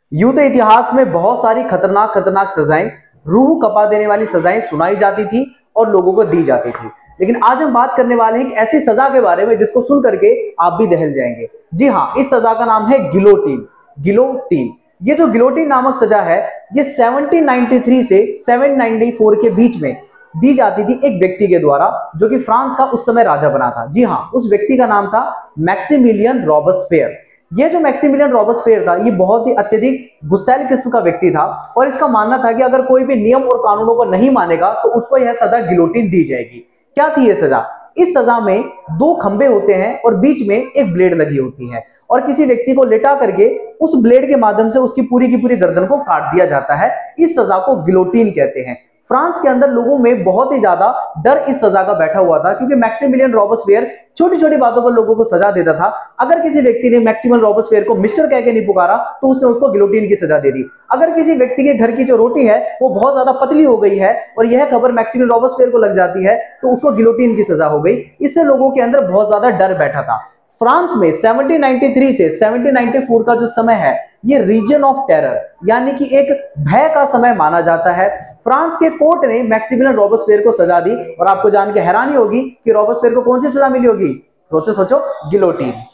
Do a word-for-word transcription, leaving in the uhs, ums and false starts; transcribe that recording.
यूं तो इतिहास में बहुत सारी खतरनाक खतरनाक सजाएं, रूह कपा देने वाली सजाएं सुनाई जाती थी और लोगों को दी जाती थी, लेकिन आज हम बात करने वाले हैं एक ऐसी सजा के बारे में जिसको सुन करके आप भी दहल जाएंगे। जी हाँ, इस सजा का नाम है गिलोटिन। गिलोटिन ये जो गिलोटिन नामक सजा है, ये सत्रह सौ तिरानवे से सात सौ चौरानवे के बीच में दी जाती थी एक व्यक्ति के द्वारा, जो कि फ्रांस का उस समय राजा बना था। जी हाँ, उस व्यक्ति का नाम था मैक्सिमिलियन रॉबस्फेयर। ये जो मैक्सिमिलियन रॉबस्फेयर था, ये बहुत ही अत्यधिक गुस्सैल किस्म का व्यक्ति था और इसका मानना था कि अगर कोई भी नियम और कानूनों को नहीं मानेगा तो उसको यह सजा गिलोटिन दी जाएगी। क्या थी यह सजा? इस सजा में दो खंबे होते हैं और बीच में एक ब्लेड लगी होती है और किसी व्यक्ति को लेटा करके उस ब्लेड के माध्यम से उसकी पूरी की पूरी गर्दन को काट दिया जाता है। इस सजा को गिलोटिन कहते हैं। फ्रांस के अंदर लोगों में बहुत ही ज्यादा डर इस सजा का बैठा हुआ था, क्योंकि मैक्सिमिलियन रॉबस्फेयर छोटी छोटी बातों पर लोगों को सजा देता था। अगर किसी व्यक्ति ने मैक्सिमिलियन रॉबस्फेयर को मिस्टर कह के नहीं पुकारा तो उसने उसको गिलोटिन की सजा दे दी। अगर किसी व्यक्ति के घर की जो रोटी है वो बहुत ज्यादा पतली हो गई है और यह खबर मैक्सिमिलियन रॉबस्फेयर को लग जाती है तो उसको गिलोटिन की सजा हो गई। इससे लोगों के अंदर बहुत ज्यादा डर बैठा था। फ्रांस में सत्रह सौ तिरानवे से सत्रह सौ चौरानवे का जो समय है, ये रीजन ऑफ टेरर यानी कि एक भय का समय माना जाता है। फ्रांस के कोर्ट ने मैक्सिमिलियन रॉबस्फेयर को सजा दी और आपको जान के हैरानी होगी कि रॉबस्फेयर को कौन सी सजा मिली होगी? सोचो सोचो, गिलोटिन।